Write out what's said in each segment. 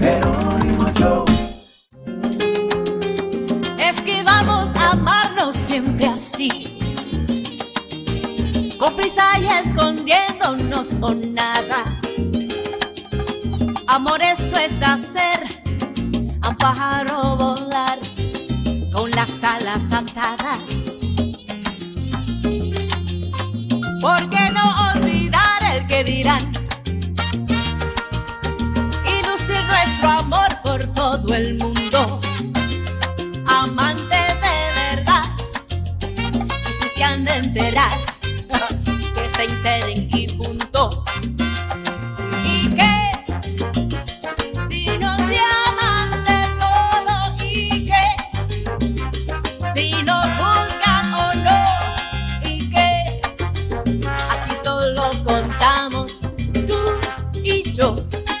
Jerónimo Show. Es que vamos a amarnos siempre así, con prisa y escondiéndonos o nada. Amor, esto es hacer a un pájaro volar con las alas atadas. ¿Por qué no olvidar el que dirán? Y lucir nuestro amor por todo el mundo. Amantes de verdad, y si se han de enterar, que se enteren y punto. Y que si nos llaman de todo, y que si nos juzgan o no, y que aquí solo contamos tú y yo.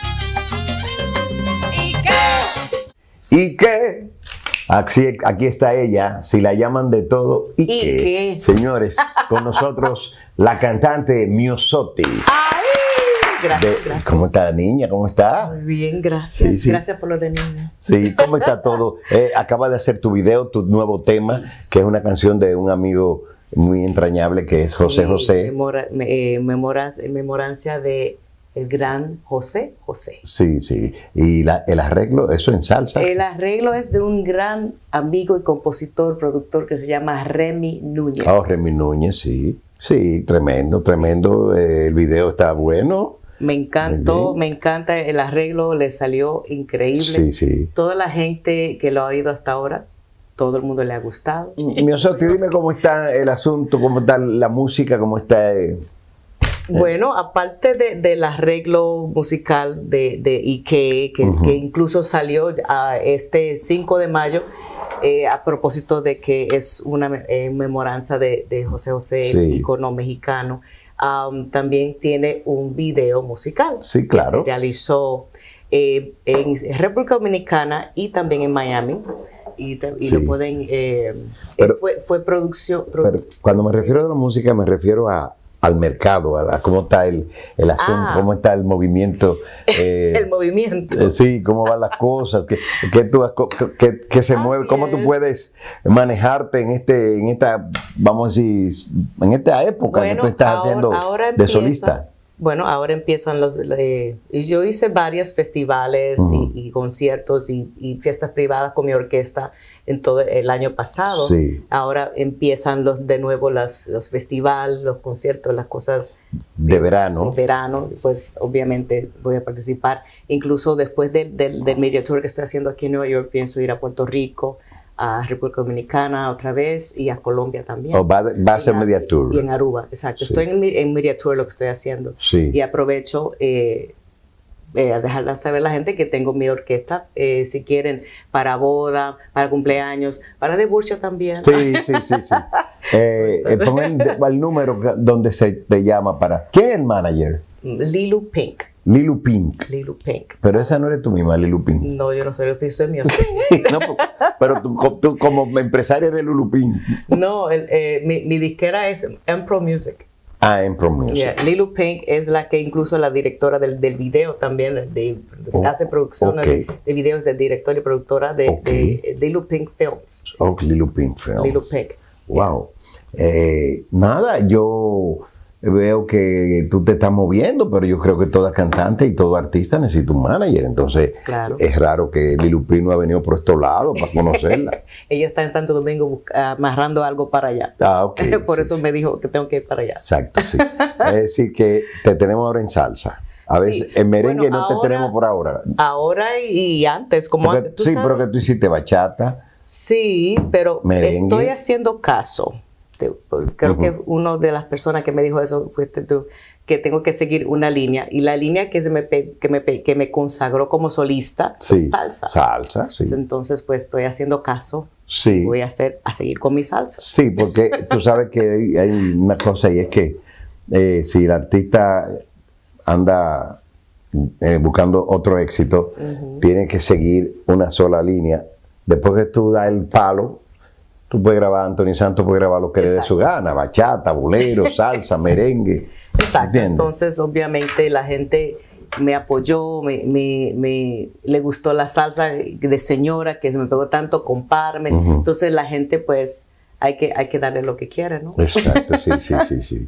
¿Y qué? Aquí está ella, si la llaman de todo. ¿Y qué? Señores, con nosotros la cantante Myosotis. ¡Ay! Gracias. ¿Cómo está, niña? ¿Cómo está? Muy bien, gracias. Sí, sí. Gracias por lo de niña. Sí, ¿cómo está todo? Acaba de hacer tu video, tu nuevo tema, que es una canción de un amigo muy entrañable que es José José. Memorancia de el gran José José. Sí, sí. ¿Y el arreglo, eso en salsa? El arreglo es de un gran amigo y compositor, productor que se llama Remy Núñez. Oh, Remy Núñez, sí. Sí, tremendo, tremendo. El video está bueno. Me encantó, me encanta el arreglo, le salió increíble. Sí, sí. Toda la gente que lo ha oído hasta ahora, todo el mundo le ha gustado. Myosotis, dime cómo está el asunto, cómo está la música, cómo está... Bueno, aparte del arreglo musical de Ike, que incluso salió este 5 de mayo, a propósito de que es una memoranza de José José, el ícono mexicano, también tiene un video musical que se realizó en República Dominicana y también en Miami. Y lo pueden... fue producción... Pero cuando me refiero a la música, me refiero al mercado, a cómo está el asunto, cómo está el movimiento. El movimiento. Sí, cómo van las cosas, que se mueve, cómo tú puedes manejarte en esta, vamos a decir, en esta época que tú estás haciendo de solista. Bueno, ahora empiezan yo hice varios festivales y conciertos y fiestas privadas con mi orquesta en todo el año pasado. Ahora empiezan de nuevo los festivales, los conciertos, las cosas de verano. Pues obviamente voy a participar. Incluso después del Media Tour que estoy haciendo aquí en Nueva York, pienso ir a Puerto Rico, a República Dominicana otra vez y a Colombia también. Va a ser Media Tour. Y en Aruba, exacto. Estoy en Media Tour lo que estoy haciendo. Y aprovecho a dejarla saber a la gente que tengo mi orquesta, si quieren, para boda, para cumpleaños, para divorcio también. Sí. Pongan el número donde se te llama para... ¿Quién es el manager? Lilu Pink. Lilu Pink. Pero esa no eres tú misma, Lilu Pink. No, yo no soy Lilu Pink, soy mío. No, pero tú como empresaria eres Lilu Pink. No, mi disquera es Empro Music. Empro Music. Lilu Pink es la que incluso la directora del video también, hace producciones de videos de directora y productora de Lilu Pink Films. Lilu Pink Films. Lilu Pink. Wow. Nada, yo veo que tú te estás moviendo, pero yo creo que toda cantante y todo artista necesita un manager. Entonces, es raro que Lilu Pink no ha venido por estos lados para conocerla. Ella está en Santo Domingo amarrando algo para allá. Por eso me dijo que tengo que ir para allá. Exacto, sí. Es decir, que te tenemos ahora en salsa. A veces en merengue no te tenemos por ahora. Ahora y antes, antes. Pero que tú hiciste bachata. Sí, pero merengue. Estoy haciendo caso. Creo que una de las personas que me dijo eso fuiste tú, que tengo que seguir una línea, y la línea que me consagró como solista es salsa. Entonces, pues estoy haciendo caso. Voy a seguir con mi salsa. Sí, porque tú sabes que hay una cosa, y es que si el artista anda buscando otro éxito, tiene que seguir una sola línea. Después que tú das el palo, tú puedes grabar, Anthony Santos puede grabar lo que le dé su gana, bachata, bolero, salsa, merengue. Exacto. ¿Entiendes? Entonces, obviamente, la gente me apoyó, le gustó la salsa de señora que se me pegó tanto con Parme. Entonces la gente pues hay que darle lo que quiere, ¿no? Exacto, sí.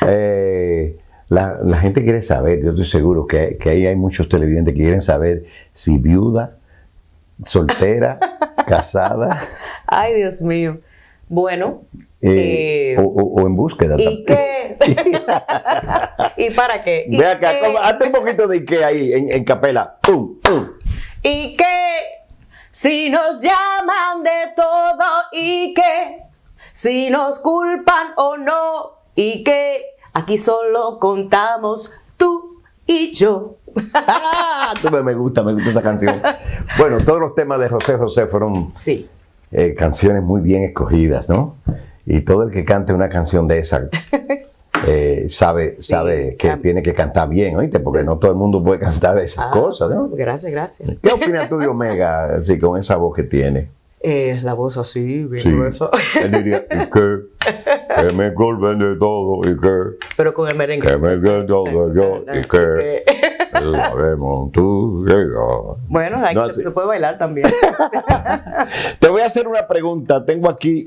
La gente quiere saber, yo estoy seguro que ahí hay muchos televidentes que quieren saber si viuda, soltera, casada. Ay, Dios mío. Bueno. O en búsqueda. ¿Y qué? ¿Y para qué? Ve acá, hazte un poquito de Ike ahí, en capela. ¿Y qué? Si nos llaman de todo, ¿y qué? Si nos culpan o no, ¿y qué? Aquí solo contamos tú y yo. Me gusta esa canción. Bueno, todos los temas de José José fueron canciones muy bien escogidas, ¿no? Y todo el que cante una canción de esa sabe que tiene que cantar bien, ¿oíste? Porque no todo el mundo puede cantar esas cosas, ¿no? Gracias. ¿Qué opinas tú de Omega, así, con esa voz que tiene? La voz así, bien gruesa. Él diría, ¿y qué? Que me culpen de todo, ¿y qué? Pero con el merengue. Que me culpen todo yo, ¿y qué? Sabemos tú, yo. Bueno, se puede bailar también. Te voy a hacer una pregunta. Tengo aquí.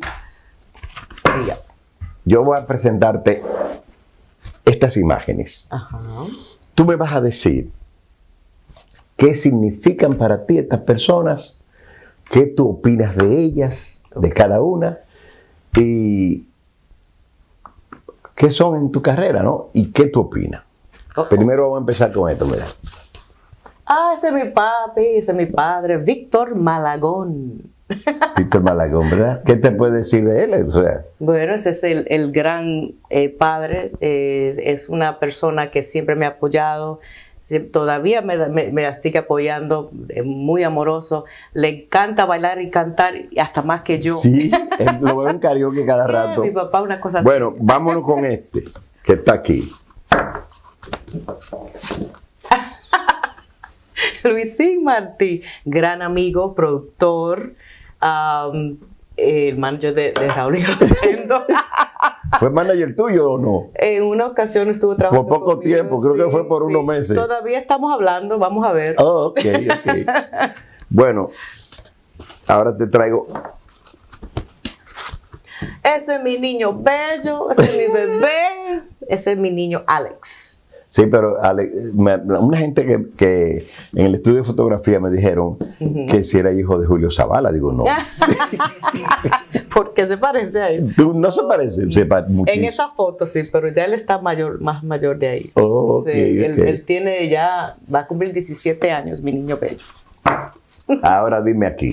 Yo voy a presentarte estas imágenes. Ajá. Tú me vas a decir qué significan para ti estas personas, qué tú opinas de ellas, de cada una, y qué son en tu carrera, ¿no? Y qué tú opinas. Primero vamos a empezar con esto, mira. Ese es mi papi, ese es mi padre, Víctor Malagón. Víctor Malagón, ¿verdad? ¿Qué te puedes decir de él? O sea, bueno, ese es el gran padre, es una persona que siempre me ha apoyado, todavía me sigue apoyando, muy amoroso, le encanta bailar y cantar hasta más que yo. Sí, lo veo en karaoke cada rato. Mi papá, una cosa así. Bueno, vámonos con este, que está aquí. Luisín Martí, gran amigo, productor, el manager de Raúl y Rosendo. ¿Fue manager tuyo o no? En una ocasión estuvo trabajando por poco conmigo, tiempo, creo que fue por unos meses. Todavía estamos hablando, vamos a ver. Oh, ok. Bueno, ahora te traigo. Ese es mi niño bello, ese es mi bebé, ese es mi niño Alex. Sí, pero una gente que en el estudio de fotografía me dijeron que si era hijo de Julio Zavala. Digo, no. ¿Por qué se parece a él? No se parece. En esa foto sí, pero ya él está más mayor de ahí. Oh, okay, él tiene ya, va a cumplir 17 años, mi niño bello. Ahora dime aquí.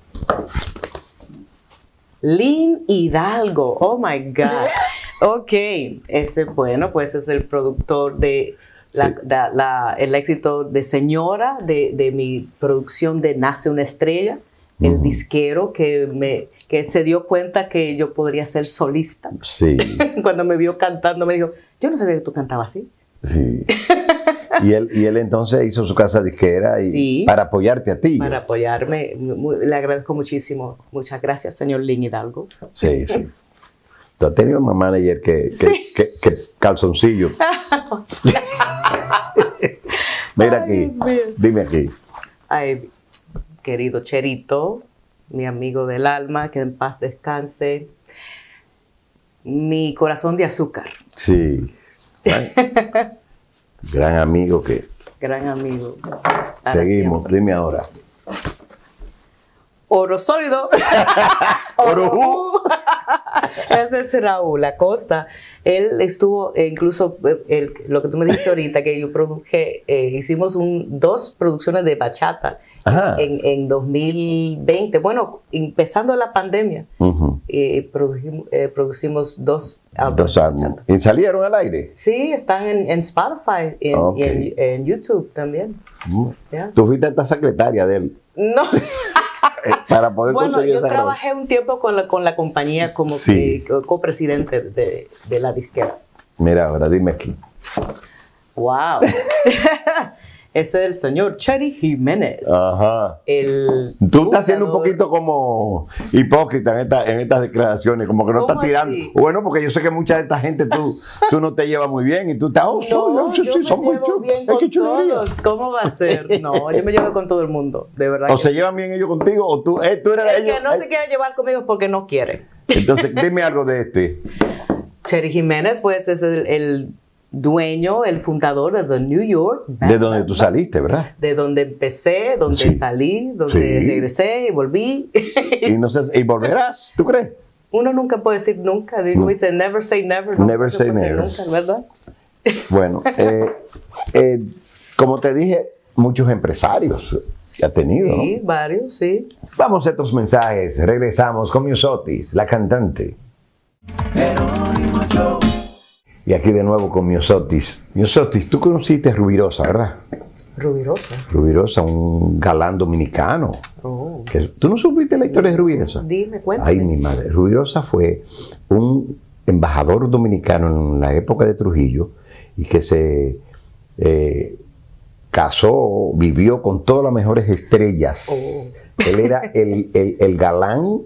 Lynn Hidalgo, oh my God. Ok, bueno, pues es el productor de el éxito de Señora, de mi producción de Nace una Estrella, el disquero que se dio cuenta que yo podría ser solista. Sí. Cuando me vio cantando me dijo, yo no sabía que tú cantabas así. Sí. Y él entonces hizo su casa disquera para apoyarte a ti. Para apoyarme. Le agradezco muchísimo. Muchas gracias, señor Lynn Hidalgo. Sí. Tú has tenido un manager que calzoncillo. Mira aquí. Dime aquí. Ay, querido Cherito, mi amigo del alma, que en paz descanse. Mi corazón de azúcar. Sí. Gran amigo que... Gran amigo. Seguimos, dime ahora. Oro sólido. Oro. Ese es Raúl Acosta. Él estuvo, incluso lo que tú me dijiste ahorita, que yo produje, hicimos 2 producciones de bachata en 2020. Bueno, empezando la pandemia, producimos 2 álbumes. ¿Y salieron al aire? Sí, están en Spotify y en YouTube también. Yeah. ¿Tú fuiste esta secretaria de él? No. Para poder conseguir yo trabajé un tiempo con la compañía como copresidente de la disquera. Mira, ahora dime aquí. Wow. Ese es el señor Cheri Jiménez. Ajá. El Tú estás siendo un fundador. poquito como hipócrita en estas declaraciones, como que no ¿Cómo estás tirando. así? Bueno, porque yo sé que mucha de esta gente tú no te llevas muy bien y tú estás, No, yo me llevo bien Ay, qué con chulería. todos. ¿Cómo va a ser? No, yo me llevo con todo el mundo, de verdad. O que se sí. llevan bien ellos contigo, o tú eres El ellos. que no se quiere llevar conmigo es porque no quiere. Entonces, dime algo de este. Cheri Jiménez, pues, es el dueño, el fundador de The New York Band. De donde tú saliste, ¿verdad? De donde empecé, donde Sí. salí, donde Sí. regresé y volví. Y no sé, y volverás, ¿tú crees? Uno nunca puede decir nunca. Dice never say never. ¿no? Never No se say puede decir never. nunca, ¿verdad? Bueno, como te dije, muchos empresarios que ha tenido, Sí, ¿no? varios, sí. Vamos a estos mensajes. Regresamos con Miosotis, la cantante. Y aquí de nuevo con Miosotis. Miosotis, tú conociste a Rubirosa, ¿verdad? Rubirosa. Rubirosa, un galán dominicano. Oh. ¿Tú no supiste la historia de Rubirosa? Dime, cuéntame. Ay, mi madre. Rubirosa fue un embajador dominicano en la época de Trujillo y que se casó, vivió con todas las mejores estrellas. Él era el galán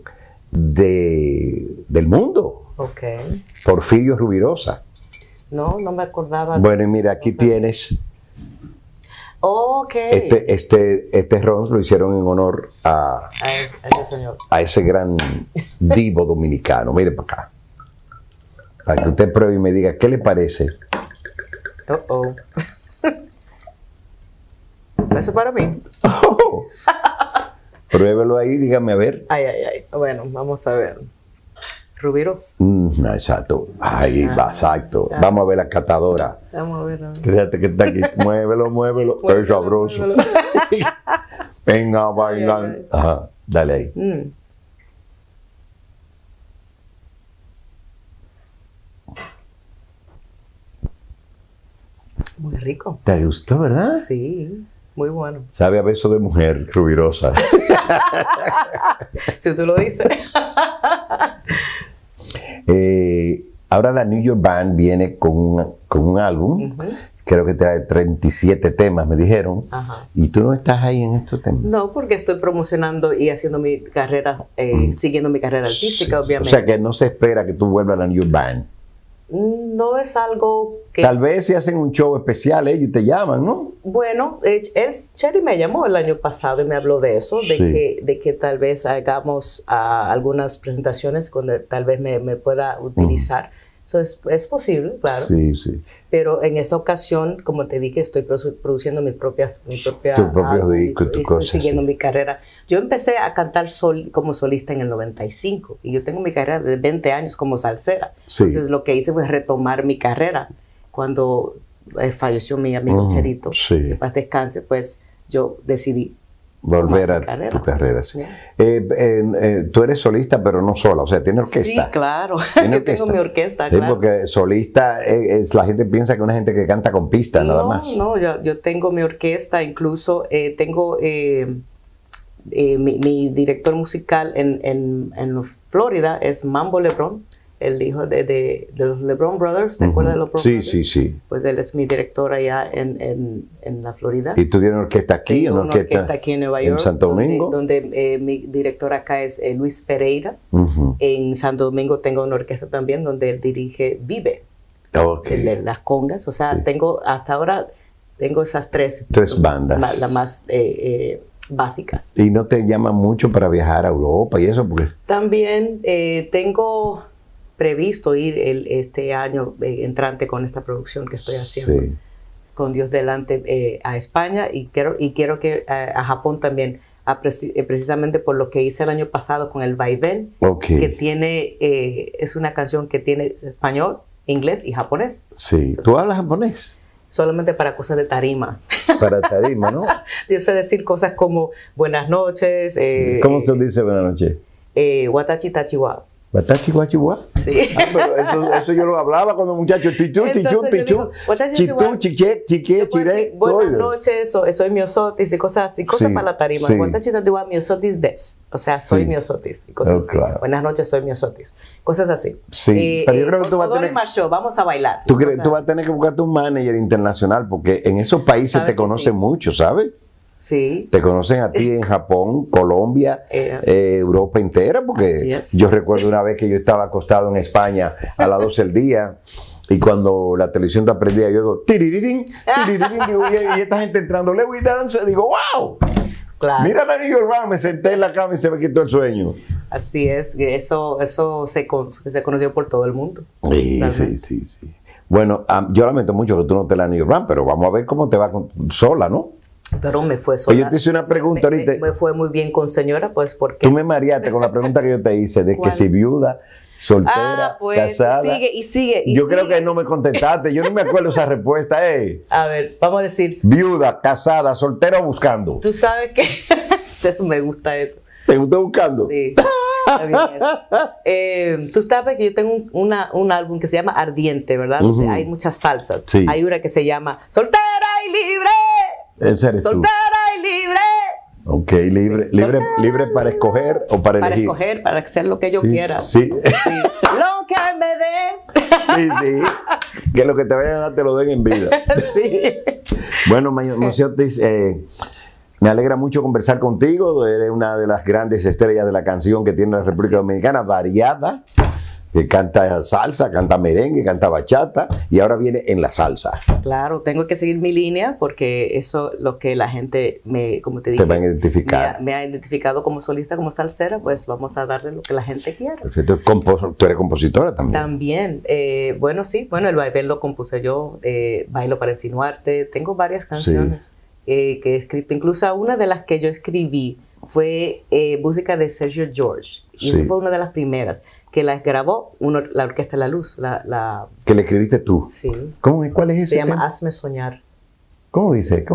del mundo. Ok. Porfirio Rubirosa. No me acordaba. Bueno, y mira, aquí tienes Ok. este ron, lo hicieron en honor A ese señor. a ese gran divo dominicano. Mire para acá. Para que usted pruebe y me diga qué le parece. Oh. Eso para mí. Pruébelo ahí, dígame a ver. Ay. Bueno, vamos a ver. Rubirosa. Exacto. Ahí va, exacto. Ah. Vamos a ver la catadora. Vamos a ver. Fíjate que está aquí. Muévelo. Es sabroso. Muévelo. Venga, bailan. Ajá, dale ahí. Muy rico. ¿Te gustó, verdad? Sí, muy bueno. Sabe a beso de mujer, Rubirosa. Si tú lo dices. Ahora la New York Band viene con un álbum, creo que trae 37 temas, me dijeron, Ajá. y tú no estás ahí en estos temas. No, porque estoy promocionando y haciendo mi carrera, siguiendo mi carrera artística, O obviamente. sea que no se espera que tú vuelvas a la New York Band. No es algo que... Tal vez si hacen un show especial ellos te llaman, ¿no? Bueno, Cheri me llamó el año pasado y me habló de eso, de que tal vez hagamos algunas presentaciones donde tal vez me pueda utilizar. Eso es posible, claro. Sí. Pero en esta ocasión, como te dije, estoy produciendo mi propio disco y tu estoy cosa, siguiendo sí. mi carrera. Yo empecé a cantar como solista en el 95 y yo tengo mi carrera de 20 años como salsera. Sí. Entonces lo que hice fue retomar mi carrera. Cuando falleció mi amigo Cherito, sí. que paz descanse, pues yo decidí Volver a tomar mi tu carrera. Sí. Yeah. Tú eres solista, pero no sola, o sea, tienes orquesta. Sí, claro. ¿Tiene Yo tengo mi orquesta, Sí, claro. porque solista, la gente piensa que es una gente que canta con pista, nada más. No, yo tengo mi orquesta, incluso tengo mi director musical en Florida es Mambo LeBron, el hijo de los LeBron Brothers, ¿te acuerdas de los LeBron Brothers? Sí. Pues él es mi director allá en la Florida. ¿Y tú tienes una orquesta aquí? Tengo una orquesta aquí en Nueva York. ¿En Santo Domingo? Donde mi director acá es Luis Pereira. Ujú. En Santo Domingo tengo una orquesta también donde él dirige Vive. Ok. De las congas, o sea, Sí. hasta ahora tengo esas tres bandas. las más básicas. ¿Y no te llama mucho para viajar a Europa y eso? Porque También tengo previsto ir este año entrante con esta producción que estoy haciendo, sí. con Dios delante, a España y quiero que a Japón también, precisamente por lo que hice el año pasado con el Vaivén, Ok. que tiene, es una canción que tiene español, inglés y japonés. Sí. ¿Tú hablas japonés? Solamente para cosas de tarima. Para tarima, ¿no? Yo sé decir cosas como buenas noches. ¿Cómo se dice buenas noches? Watachi tachi wa ¿Batachi guachiguá? Sí. Pero eso yo lo hablaba cuando muchachos, tichú, chitú, chiché, chique, chiré. Buenas noches, soy miosotis y cosas así, cosas para la tarima. Guatachi tatiwa miosotis des, o sea, soy miosotis y cosas así. Claro. Buenas noches, soy miosotis, cosas así. Sí, pero yo creo que tú vas a tener... vamos a bailar. Tú vas a tener que buscarte un manager internacional porque en esos países te conocen mucho, ¿sabes? Sí. Te conocen a ti en Japón, Colombia, Europa entera, porque yo recuerdo una vez que yo estaba acostado en España a las 12 del día y cuando la televisión te prendía, yo digo, tiririrín, tiririrín, y esta gente entrando, Lewis Dance, digo, wow. Claro. Mira la New York Round, me senté en la cama y se me quitó el sueño. Así es, eso se conoció por todo el mundo. Sí. Bueno, yo lamento mucho que tú no te la New York Round, pero vamos a ver cómo te va sola, ¿no? Pero me fue sola. Yo te hice una pregunta ahorita. Me fue muy bien con señora, pues porque... Tú me mareaste con la pregunta que yo te hice, de que si viuda, soltera, casada. Sigue. Yo creo que no me contestaste, yo no me acuerdo esa respuesta. A ver, vamos a decir... Viuda, casada, soltera o buscando. Tú sabes que... me gusta eso. ¿Te gusta buscando? Sí. Tú sabes que yo tengo un álbum que se llama Ardiente, ¿verdad? Donde hay muchas salsas. Sí. Hay una que se llama Soltera y Libre. Ese eres soltera y libre. Ok, libre para escoger o para elegir. Para escoger, para hacer lo que yo quiera. Sí. Lo que me dé. Sí. Que lo que te vayan a dar te lo den en vida. Sí. Bueno, Miosotis, me alegra mucho conversar contigo. Eres una de las grandes estrellas de la canción que tiene la República Dominicana, variada. Que canta salsa, canta merengue, canta bachata y ahora viene en la salsa. Claro, tengo que seguir mi línea porque eso es lo que la gente como te dije, te va a identificar. Me ha identificado como solista, como salsera, pues vamos a darle lo que la gente quiera. Perfecto. Tú eres compositora también. También. El Vaivén lo compuse yo, Bailo para insinuarte. Tengo varias canciones que he escrito. Incluso una de las que yo escribí fue música de Sergio George. Y esa fue una de las primeras que las grabó la Orquesta La Luz. ¿Que le escribiste tú? Sí. ¿Cuál es ese? Se llama Hazme Soñar. ¿Cómo dice?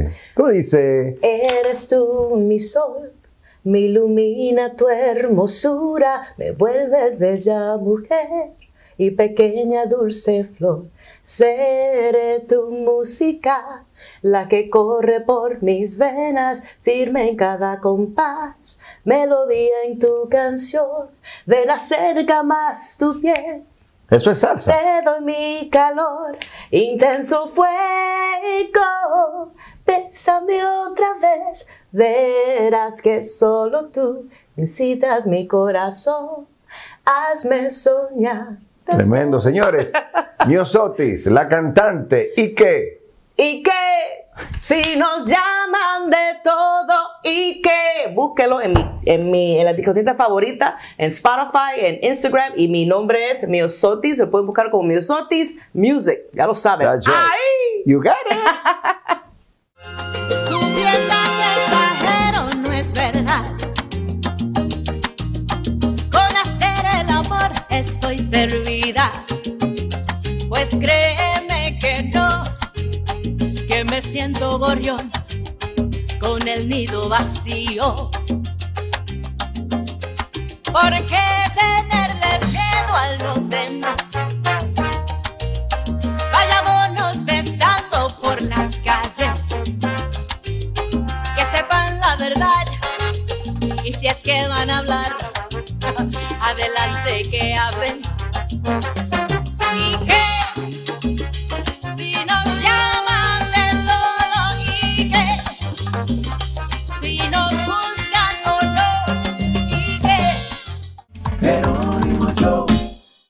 Eres tú mi sol, me ilumina tu hermosura, me vuelves bella mujer y pequeña dulce flor. Seré tu música, la que corre por mis venas, firme en cada compás, melodía en tu canción, ven acerca más tu piel. Eso es salsa. Te doy mi calor, intenso fuego, bésame otra vez, verás que solo tú incitas mi corazón, hazme soñar. Tremendo, señores. Miosotis, la cantante, ¿y qué? ¿Y qué? Si nos llaman de todo, ¿y qué? Búsquelo en la discoteca favorita, en Spotify, en Instagram, y mi nombre es Miosotis. Lo pueden buscar como Miosotis Music, ya lo saben. That's right. ¡Ahí! You got it. Tú piensas que exagero, no es verdad. Con hacer el amor estoy servida. Pues créeme que no, que me siento gorrión con el nido vacío. ¿Por qué tenerles miedo a los demás? Vayámonos besando por las calles, que sepan la verdad, y si es que van a hablar, adelante que